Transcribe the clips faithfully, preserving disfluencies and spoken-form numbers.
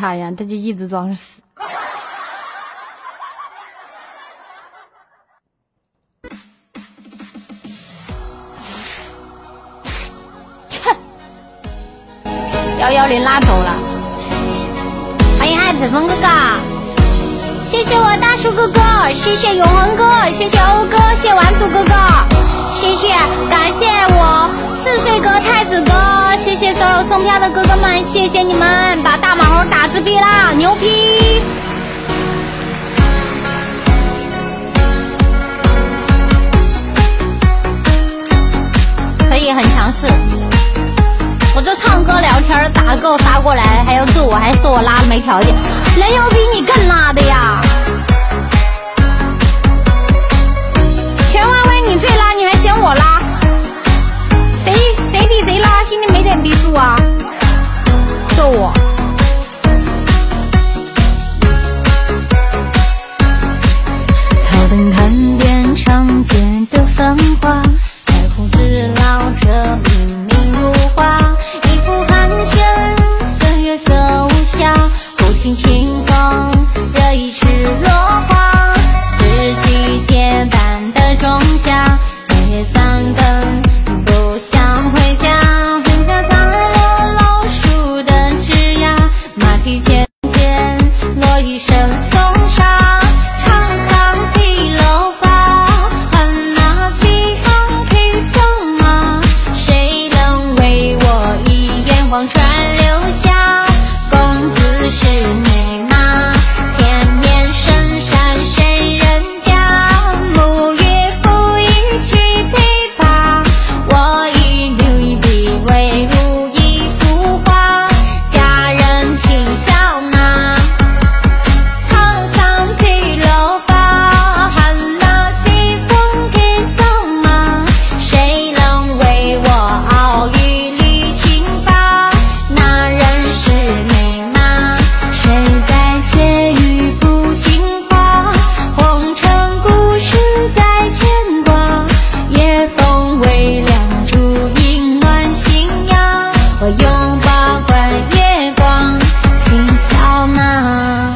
他呀，他就一直装死。切，幺幺零拉头了。欢迎爱子峰哥哥，谢谢我大叔哥哥，谢谢永恒哥，谢谢欧哥，谢谢丸子哥哥，谢谢感谢我四岁哥太子哥，谢谢所有送票的哥哥们，谢谢你们把大马猴打自闭啦，牛批！可以很强势，我这唱歌聊天咋给我发过来，还要揍我，还说我拉的没条件，人有比你更拉的呀！全万为你最拉，你还嫌我拉？谁谁比谁拉，心里没点逼数啊？揍我！头灯看遍长街的繁华，白胡子老者明明如花，一副寒暄，岁月色无暇，不听清风，惹一池落花，知己结伴的仲夏，夜夜三更不想回家，回家砸落老树的枝桠，马蹄浅浅落一身风沙，长桑起楼发，恨那西风披送马，谁能为我一眼望穿留下，公子是你吗？前面深山谁人家，沐月赋一曲琵琶，我以女笔为如一幅画，佳人请笑纳。沧桑起楼发，恨那西风披送马，谁能为我熬一缕青发，那人是你吗？谁在窃语不经话，红尘故事在牵挂，夜风微凉烛影暖心呀，我拥抱关月光请笑纳。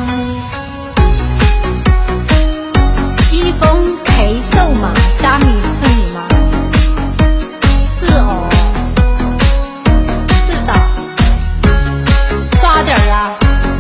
西风 K 瘦嘛，虾米是你吗？是哦，是的，刷点儿啊。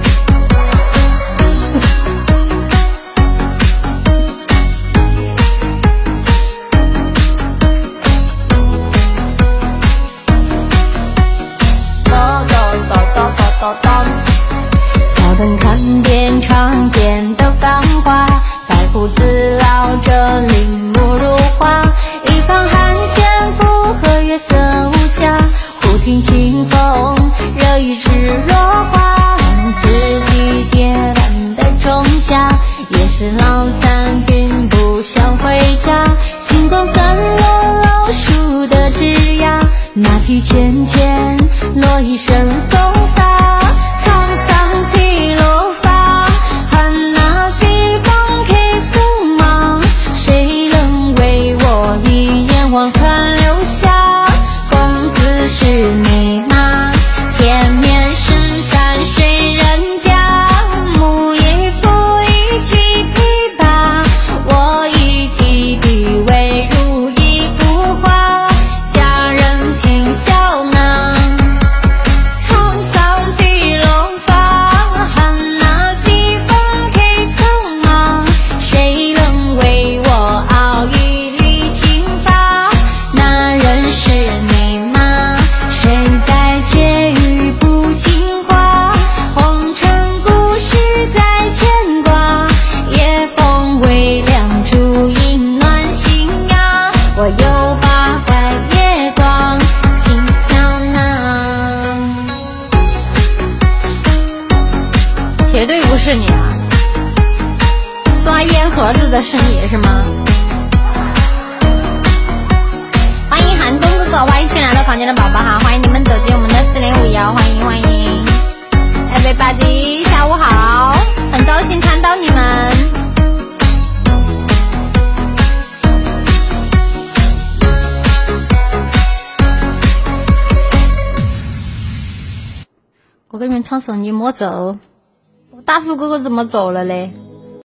咚咚咚咚咚咚咚。头灯看遍长街的繁华，白胡子老者林木如花，一方寒暄附和月色无暇，忽听清风惹一池落花，知己结伴的仲夏，也是老三并不想回家，星光散落老树的枝桠，马蹄浅浅落一身风沙，沧桑起楼发，恨那西风披送马，谁能为我一眼望穿留下，公子是你吗？前面深山谁人家，沐月赋一曲琵琶，我以提笔为如一幅画，佳人请笑纳。沧桑起楼发，恨那西风披送马，谁能为我熬一缕青发，那人是你吗？谁在窃语不经话，红尘故事在牵挂，夜风微凉烛影暖心呀，我又把关月光请笑纳。绝对不是你啊，刷烟盒子的是你是吗？欢迎寒冬哥哥，欢迎新来到房间的宝宝哈，欢迎你们走进我们的四零五幺，欢迎欢迎 everybody， 下午好，很高兴看到你们。我给你们唱首《你莫走》。 大树哥哥怎么走了嘞？